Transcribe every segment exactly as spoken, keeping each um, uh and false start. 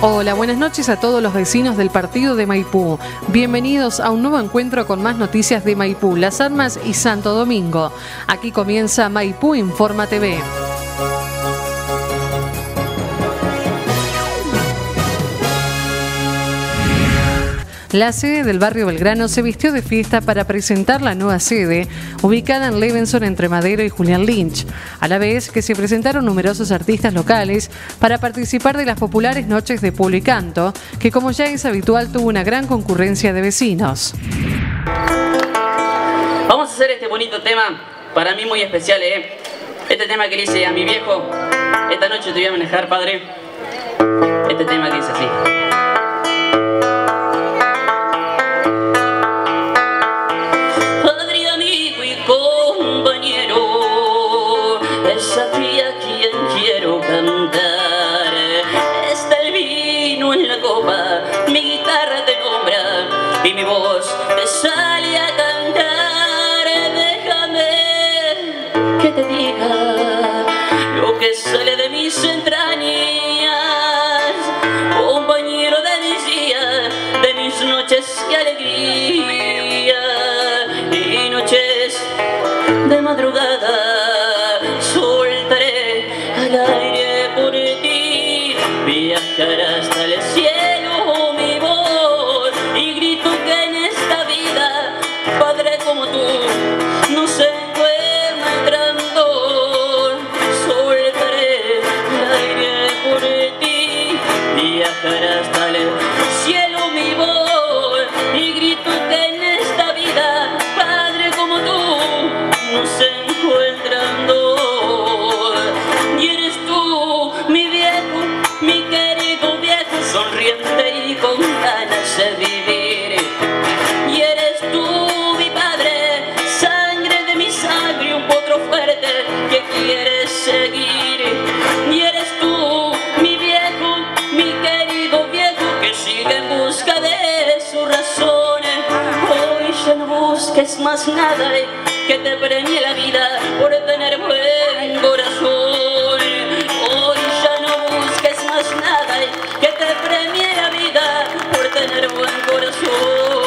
Hola, buenas noches a todos los vecinos del partido de Maipú. Bienvenidos a un nuevo encuentro con más noticias de Maipú, Las Armas y Santo Domingo. Aquí comienza Maipú Informa T V. La sede del barrio Belgrano se vistió de fiesta para presentar la nueva sede, ubicada en Levenson entre Madero y Julián Lynch, a la vez que se presentaron numerosos artistas locales para participar de las populares noches de pueblo y canto, que como ya es habitual tuvo una gran concurrencia de vecinos. Vamos a hacer este bonito tema, para mí muy especial, ¿eh? Este tema que le hice a mi viejo, esta noche te voy a manejar, padre. Este tema que dice así. Cantar, está el vino en la copa, mi guitarra te nombra y mi voz te sale a cantar. Déjame que te diga lo que sale de mis entrañas, compañero de mis días, de mis noches y alegría y noches de madrugada. Soltaré al aire por ti, viajar hasta el cielo mi voz y grito que en esta vida, padre como tú, no se encuentran. Soltaré al aire por ti, viajar hasta el cielo mi voz y grito que en esta vida, padre como tú, no se encuentran dos. Sonriente y con ganas de vivir, y eres tú mi padre, sangre de mi sangre, un potro fuerte que quieres seguir, y eres tú mi viejo, mi querido viejo, que sigue en busca de sus razones. Hoy ya no busques más nada que te premie la vida por tener buen corazón. Hoy ya no busques más nada que te premie la vida por tener buen corazón.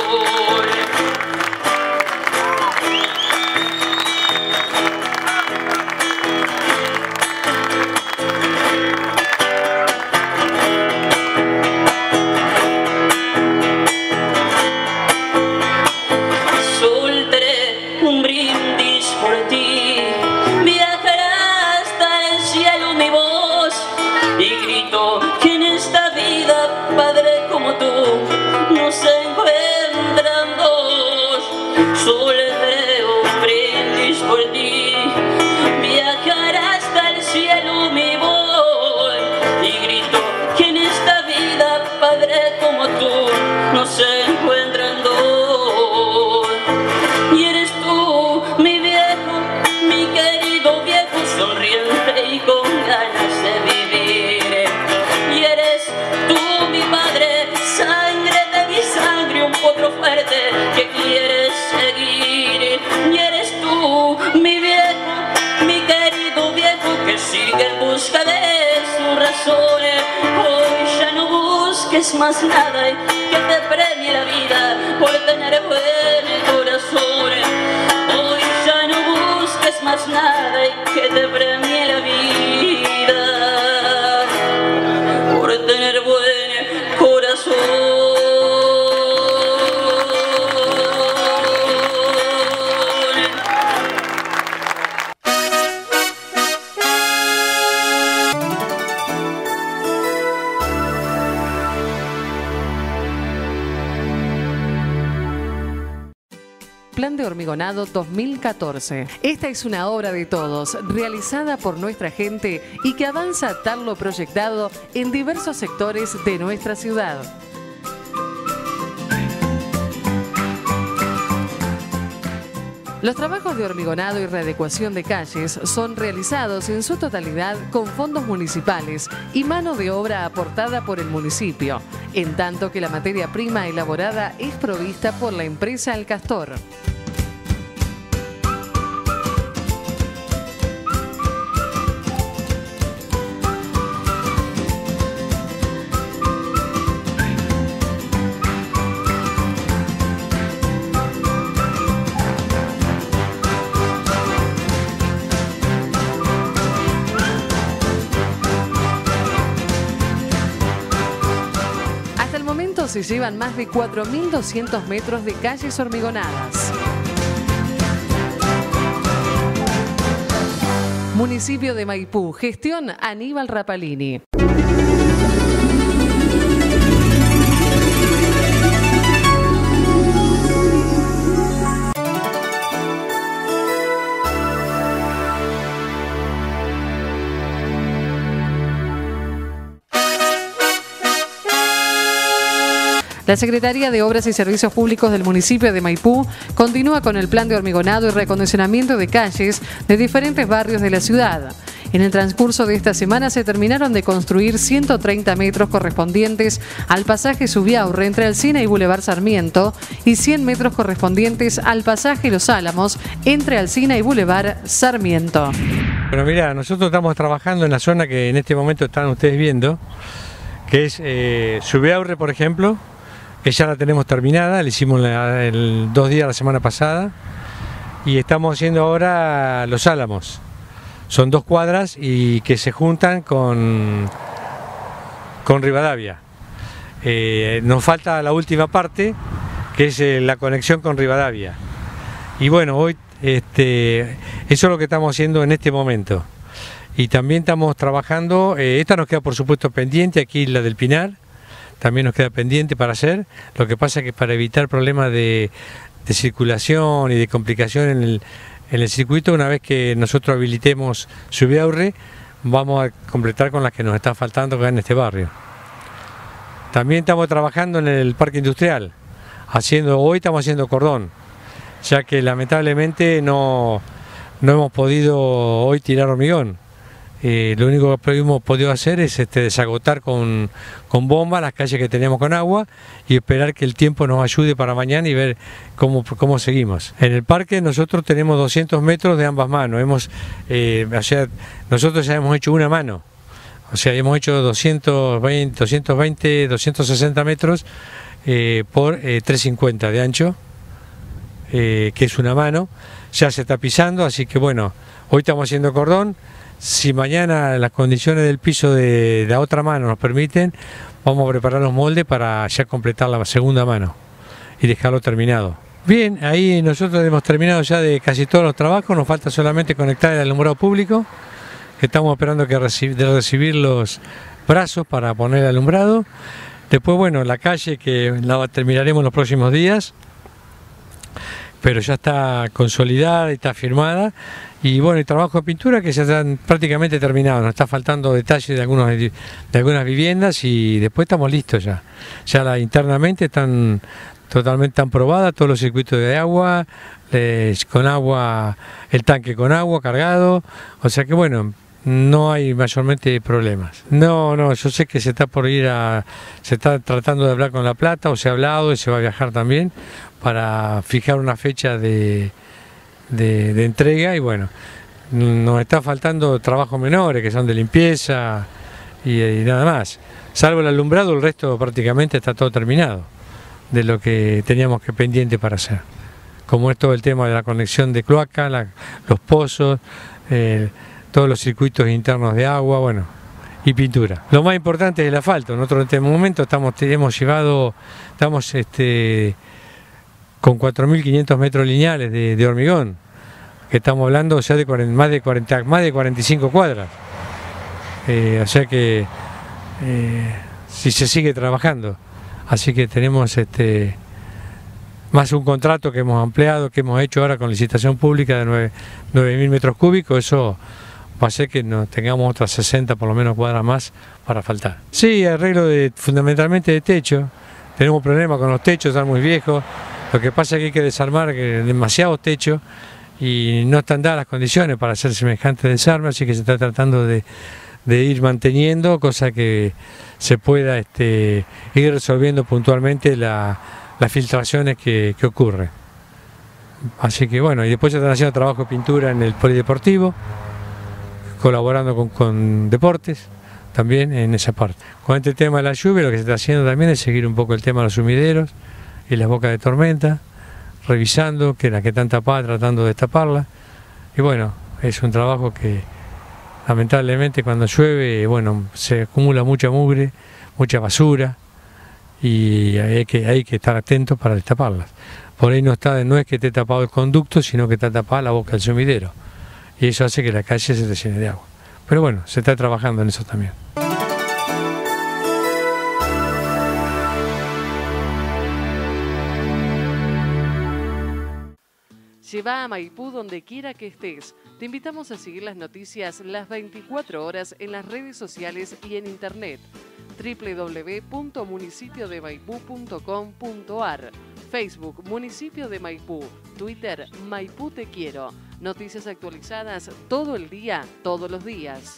Soltaré un brindis por ti, viajará hasta el cielo mi voz y grito que en esta vida, padre como tú, no se encuentran dos. Soltaré un brindis por ti, viajará hasta el cielo mi voz y grito que en esta vida, padre como tú, no se encuentran dos. Y eres tú mi viejo, mi querido viejo, sonriente y con ganas de vivir, y eres tú mi padre, sangre de mi sangre, un potro fuerte que quieres seguir, y eres tú mi viejo, mi querido viejo, que sigue en busca de sus razones. Hoy ya no busques más nada que te premie la vida por tener buen corazón. Hoy ya no busques más nada que te premie la vida por tener buen corazón. Plan de Hormigonado dos mil catorce. Esta es una obra de todos, realizada por nuestra gente y que avanza a tal lo proyectado en diversos sectores de nuestra ciudad. Los trabajos de hormigonado y readecuación de calles son realizados en su totalidad con fondos municipales y mano de obra aportada por el municipio, en tanto que la materia prima elaborada es provista por la empresa El Castor. momento se llevan más de cuatro mil doscientos metros de calles hormigonadas. Municipio de Maipú, gestión Aníbal Rapalini. La Secretaría de Obras y Servicios Públicos del municipio de Maipú continúa con el plan de hormigonado y reacondicionamiento de calles de diferentes barrios de la ciudad. En el transcurso de esta semana se terminaron de construir ciento treinta metros correspondientes al pasaje Subiaurre entre Alsina y Boulevard Sarmiento y cien metros correspondientes al pasaje Los Álamos entre Alsina y Boulevard Sarmiento. Bueno, mira, nosotros estamos trabajando en la zona que en este momento están ustedes viendo, que es eh, Subiaurre, por ejemplo, que ya la tenemos terminada, la hicimos la, el, dos días la semana pasada, y estamos haciendo ahora Los Álamos. Son dos cuadras y que se juntan con, con Rivadavia. Eh, nos falta la última parte, que es eh, la conexión con Rivadavia. Y bueno, hoy este, eso es lo que estamos haciendo en este momento. Y también estamos trabajando, eh, esta nos queda por supuesto pendiente, aquí la del Pinar, también nos queda pendiente para hacer. Lo que pasa es que para evitar problemas de, de circulación y de complicación en el, en el circuito, una vez que nosotros habilitemos Subiaurre, vamos a completar con las que nos están faltando acá en este barrio. También estamos trabajando en el parque industrial, haciendo, hoy estamos haciendo cordón, ya que lamentablemente no, no hemos podido hoy tirar hormigón. Eh, lo único que hemos podido hacer es este, desagotar con, con bomba las calles que teníamos con agua y esperar que el tiempo nos ayude para mañana y ver cómo, cómo seguimos. En el parque nosotros tenemos doscientos metros de ambas manos. Hemos, eh, o sea, nosotros ya hemos hecho una mano, o sea, hemos hecho doscientos veinte, doscientos sesenta metros eh, por eh, trescientos cincuenta de ancho, eh, que es una mano. Ya se está pisando, así que bueno, hoy estamos haciendo cordón. Si mañana las condiciones del piso de la otra mano nos permiten, vamos a preparar los moldes para ya completar la segunda mano y dejarlo terminado. Bien, ahí nosotros hemos terminado ya de casi todos los trabajos, nos falta solamente conectar el alumbrado público, que estamos esperando que reci de recibir los brazos para poner el alumbrado. Después, bueno, la calle que la terminaremos en los próximos días, pero ya está consolidada y está firmada. Y bueno, el trabajo de pintura que ya están prácticamente terminados, nos está faltando detalles de, algunos, de algunas viviendas y después estamos listos ya. Ya la, internamente están totalmente tan probadas, todos los circuitos de agua, les, con agua, el tanque con agua cargado, o sea que bueno, no hay mayormente problemas. No, no, yo sé que se está por ir a, se está tratando de hablar con La Plata, o se ha hablado y se va a viajar también para fijar una fecha de... De, de entrega y bueno, nos está faltando trabajos menores que son de limpieza y, y nada más, salvo el alumbrado, el resto prácticamente está todo terminado de lo que teníamos que pendiente para hacer, como es todo el tema de la conexión de cloaca, la, los pozos, eh, todos los circuitos internos de agua, bueno, y pintura. Lo más importante es el asfalto. Nosotros en este momento estamos, hemos llevado, estamos este con cuatro mil quinientos metros lineales de, de hormigón, que estamos hablando ya de cuarenta, más, de cuarenta, más de cuarenta y cinco cuadras. Eh, o sea que eh, si se sigue trabajando, así que tenemos este más un contrato que hemos ampliado, que hemos hecho ahora con licitación pública de nueve mil metros cúbicos, eso va a hacer que nos tengamos otras sesenta por lo menos cuadras más para faltar. Sí, arreglo de, fundamentalmente de techo, tenemos problemas con los techos, están muy viejos. Lo que pasa es que hay que desarmar demasiados techos y no están dadas las condiciones para hacer semejante desarme, así que se está tratando de, de ir manteniendo, cosa que se pueda este, ir resolviendo puntualmente la, las filtraciones que, que ocurren. Así que bueno, y después se están haciendo trabajo de pintura en el polideportivo, colaborando con, con deportes también en esa parte. Con este tema de la lluvia, lo que se está haciendo también es seguir un poco el tema de los sumideros y las bocas de tormenta, revisando que las que están tapadas, tratando de taparlas. Y bueno, es un trabajo que lamentablemente cuando llueve, bueno, se acumula mucha mugre, mucha basura, y hay que, hay que estar atentos para destaparlas. Por ahí no, está, no es que esté tapado el conducto, sino que está tapada la boca del sumidero. Y eso hace que la calle se te llene de agua. Pero bueno, se está trabajando en eso también. Lleva a Maipú donde quiera que estés. Te invitamos a seguir las noticias las veinticuatro horas en las redes sociales y en internet. doble u doble u doble u punto municipio de maipú punto com punto ar, Facebook Municipio de Maipú, Twitter Maipú Te Quiero. Noticias actualizadas todo el día, todos los días.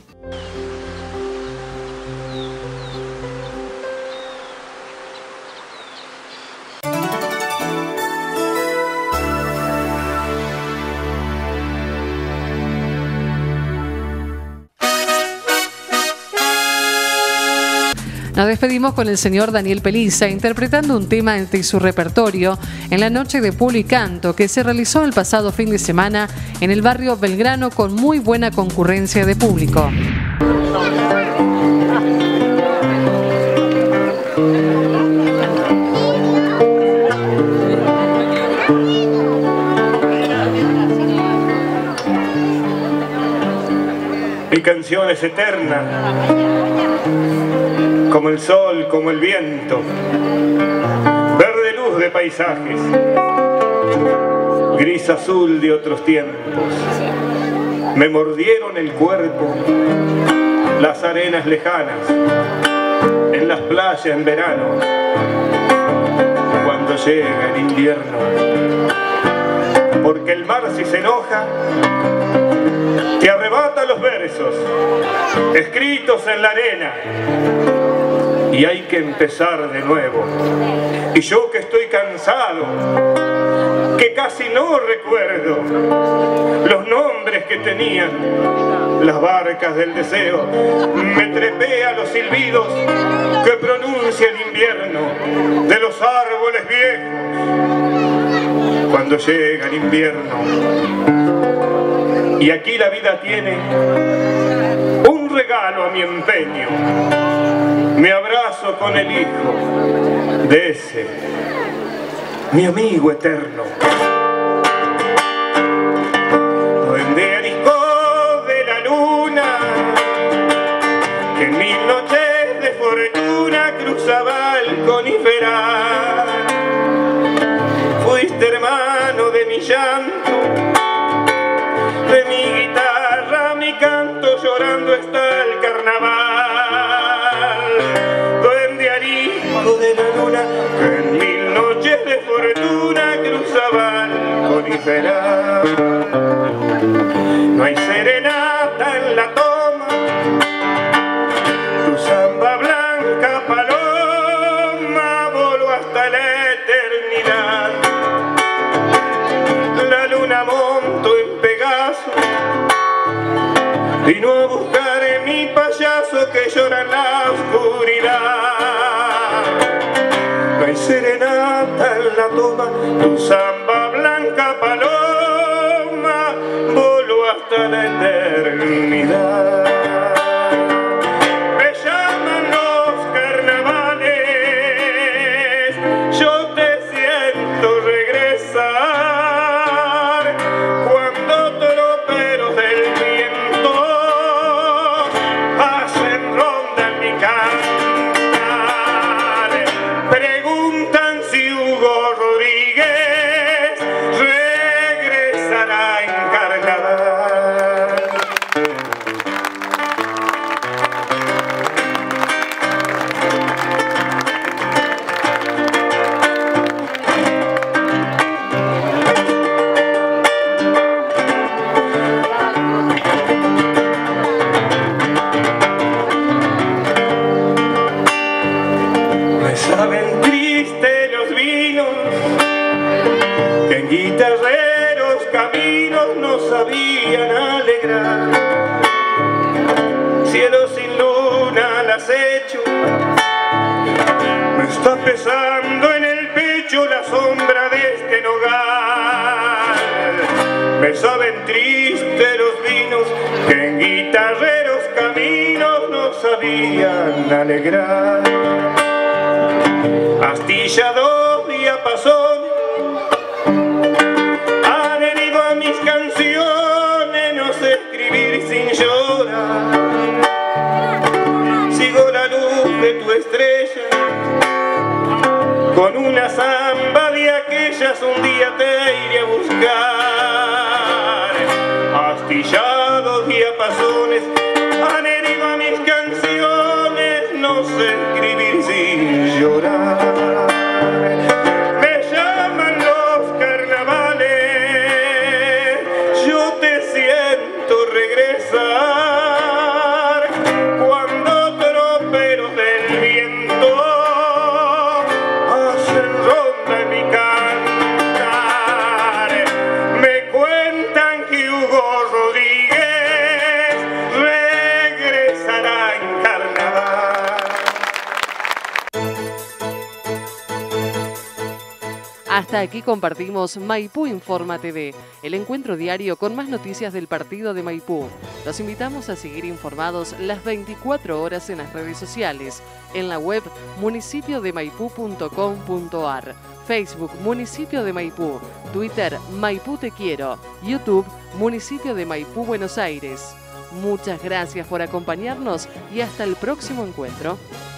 Nos despedimos con el señor Daniel Peliza interpretando un tema de su repertorio en la noche de Pulo y Canto que se realizó el pasado fin de semana en el barrio Belgrano con muy buena concurrencia de público. Mi canción es eterna, como el sol, como el viento, verde luz de paisajes, gris azul de otros tiempos. Me mordieron el cuerpo las arenas lejanas, en las playas en verano, cuando llega el invierno. Porque el mar si se enoja, te arrebata los versos escritos en la arena. Y hay que empezar de nuevo. Y yo que estoy cansado, que casi no recuerdo los nombres que tenían las barcas del deseo, me trepé a los silbidos que pronuncia el invierno de los árboles viejos cuando llega el invierno. Y aquí la vida tiene un regalo a mi empeño. Me abrazo con el hijo de ese, mi amigo eterno. Duende arisco de la luna, que en mil noches de fortuna cruzaba el coniferal. Fuiste hermano de mi llanto, de mi guitarra, mi canto, llorando está el carnaval. De la luna, que en mil noches de fortuna cruzaba el coniferal. No hay serenata en la toma, tu samba blanca paloma voló hasta la eternidad. La luna monto en Pegaso, vino a buscar en mi payaso que llora en la oscuridad. No hay serenata en la toma, tu samba blanca paloma voló hasta la eternidad. Me llaman los carnavales, yo te siento regresar cuando troperos del viento hacen ronda en mi cantar. Preguntan si Hugo Rodríguez regresará en carnaval. Me saben triste los vinos, que en guitarreros caminos nos sabían alegrar. Cielo sin luna al acecho, me está pesando en el pecho la sombra de este nogal. Me saben triste los vinos, que en guitarreros caminos nos sabían alegrar. Astillados diapasones han herido a mis canciones, no sé escribir sin llorar. Sigo la luz de tu estrella con una samba de aquellas, un día te iré a buscar. Astillados diapasones han herido a mis canciones, no sé escribir sin llorar. Me llaman los carnavales, yo te siento regresar cuando troperos del viento hacen ronda en mi cantar. Me cuentan que Hugo Rodríguez regresará en carnaval. Hasta aquí compartimos Maipú Informa T V, el encuentro diario con más noticias del partido de Maipú. Los invitamos a seguir informados las veinticuatro horas en las redes sociales, en la web municipio de maipú punto com punto ar, Facebook Municipio de Maipú, Twitter Maipú Te Quiero, YouTube Municipio de Maipú Buenos Aires. Muchas gracias por acompañarnos y hasta el próximo encuentro.